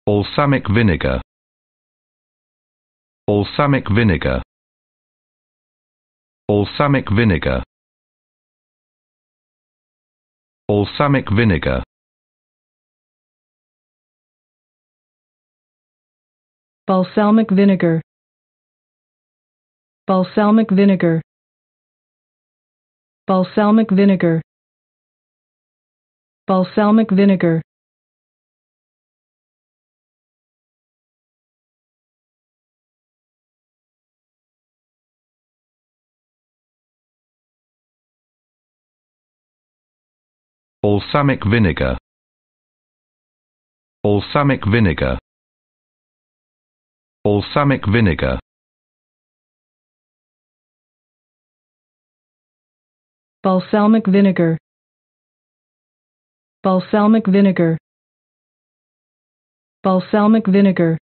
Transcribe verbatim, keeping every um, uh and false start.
balsamic vinegar, balsamic vinegar, balsamic vinegar, balsamic vinegar, balsamic vinegar, balsamic vinegar, balsamic vinegar, balsamic vinegar, balsamic vinegar, balsamic vinegar, balsamic vinegar, balsamic vinegar, balsamic vinegar, balsamic vinegar,